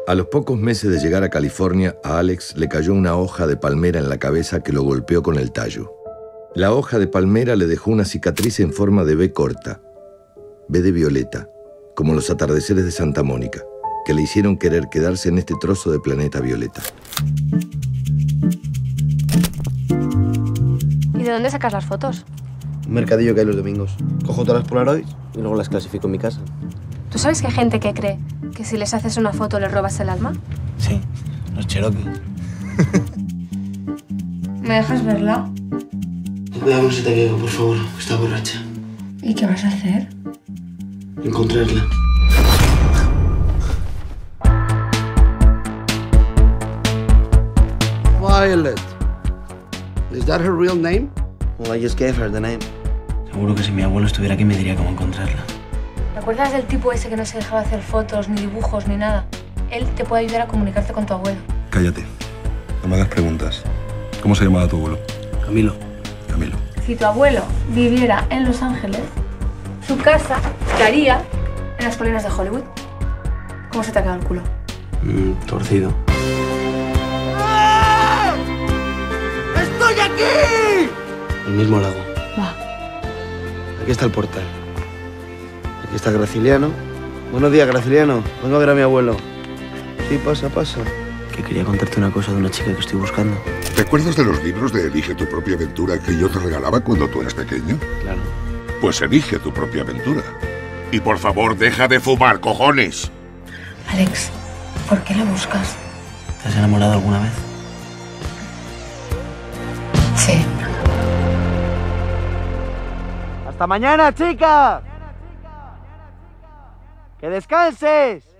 A los pocos meses de llegar a California, a Alex le cayó una hoja de palmera en la cabeza que lo golpeó con el tallo. La hoja de palmera le dejó una cicatriz en forma de V corta, V de violeta, como los atardeceres de Santa Mónica, que le hicieron querer quedarse en este trozo de planeta violeta. ¿Y de dónde sacas las fotos? Un mercadillo que hay los domingos. Cojo todas las Polaroids y luego las clasifico en mi casa. ¿Tú sabes que hay gente que cree que si les haces una foto les robas el alma? Sí, los Cherokee. ¿Me dejas verla? Cuidado, no se te caiga, por favor, que está borracha. ¿Y qué vas a hacer? Encontrarla. Violet. Is that her real name? Well, I just gave her the name. Seguro que si mi abuelo estuviera aquí me diría cómo encontrarla. ¿Te acuerdas del tipo ese que no se dejaba hacer fotos, ni dibujos, ni nada? Él te puede ayudar a comunicarte con tu abuelo. Cállate. No me hagas preguntas. ¿Cómo se llamaba tu abuelo? Camilo. Camilo. Si tu abuelo viviera en Los Ángeles, su casa estaría en las colinas de Hollywood. ¿Cómo se te ha quedado el culo? Torcido. ¡Estoy aquí! El mismo lago. Va. Aquí está el portal. Aquí está Graciliano. Buenos días, Graciliano. Vengo a ver a mi abuelo. Sí, pasa, pasa. Que quería contarte una cosa de una chica que estoy buscando. ¿Te acuerdas de los libros de Elige tu propia aventura que yo te regalaba cuando tú eras pequeño? Claro. Pues elige tu propia aventura. Y por favor, deja de fumar, cojones. Alex, ¿por qué la buscas? ¿Te has enamorado alguna vez? Sí. ¡Hasta mañana, chica! ¡Que descanses!